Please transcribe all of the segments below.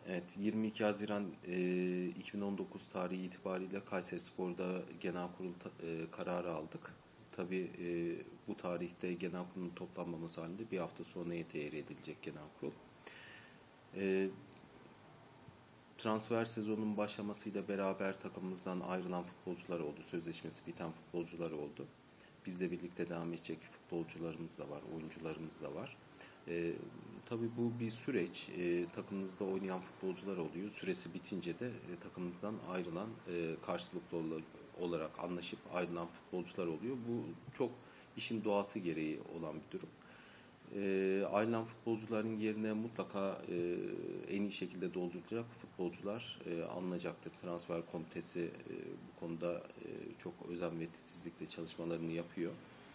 Evet, 22 Haziran 2019 tarihi itibariyle Kayserispor'da genel kurul kararı aldık. Tabii bu tarihte genel kurulun toplanmaması halinde bir hafta sonraya tehir edilecek genel kurul. E, Transfer sezonunun başlamasıyla beraber takımımızdan ayrılan futbolcular oldu. Sözleşmesi biten futbolcular oldu. Bizle birlikte devam edecek futbolcularımız da var, oyuncularımız da var. Tabii bu bir süreç. Takımımızda oynayan futbolcular oluyor. Süresi bitince de takımımızdan ayrılan, karşılıklı olarak anlaşıp ayrılan futbolcular oluyor. Bu çok işin doğası gereği olan bir durum. Ayrılan futbolcuların yerine mutlaka en iyi şekilde dolduracak futbolcular alınacaktır. Transfer komitesi bu konuda çok özen ve titizlikle çalışmalarını yapıyor.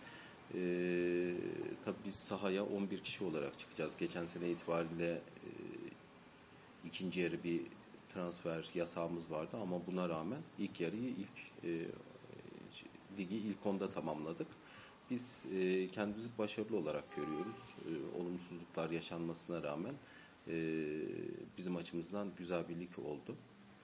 Tabii biz sahaya 11 kişi olarak çıkacağız. Geçen sene itibariyle ikinci yarı bir transfer yasağımız vardı ama buna rağmen ilk yarıyı ligi ilk 10'da tamamladık. Biz kendimizi başarılı olarak görüyoruz. Olumsuzluklar yaşanmasına rağmen bizim açımızdan güzel bir lig oldu.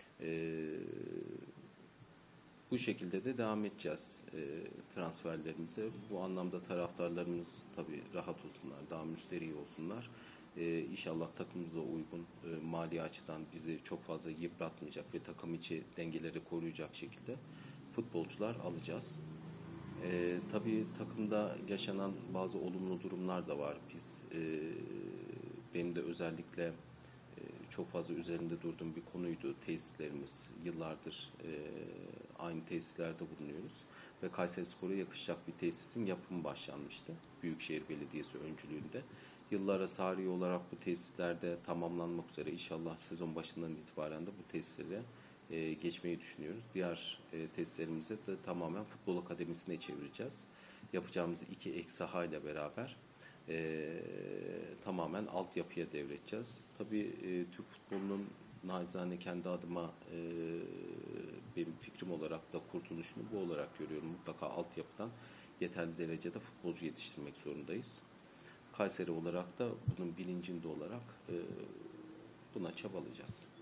Bu şekilde de devam edeceğiz transferlerimize. Bu anlamda taraftarlarımız tabii rahat olsunlar, daha müsterih olsunlar. İnşallah takımımıza uygun, mali açıdan bizi çok fazla yıpratmayacak ve takım içi dengeleri koruyacak şekilde futbolcular alacağız. Tabii takımda yaşanan bazı olumlu durumlar da var. Benim de özellikle çok fazla üzerinde durduğum bir konuydu. Tesislerimiz yıllardır aynı tesislerde bulunuyoruz ve Kayserispor'a yakışacak bir tesisin yapımı başlanmıştı. Büyükşehir Belediyesi öncülüğünde. Yıllara sari olarak bu tesislerde tamamlanmak üzere inşallah sezon başından itibaren de bu tesislere geçmeyi düşünüyoruz. Diğer tesislerimizi de tamamen futbol akademisine çevireceğiz. Yapacağımız 2 ek saha ile beraber tamamen altyapıya devredeceğiz. Tabii Türk futbolunun nacizane kendi adıma benim fikrim olarak da kurtuluşunu bu olarak görüyorum. Mutlaka altyapıdan yeterli derecede futbolcu yetiştirmek zorundayız. Kayseri olarak da bunun bilincinde olarak buna çabalayacağız.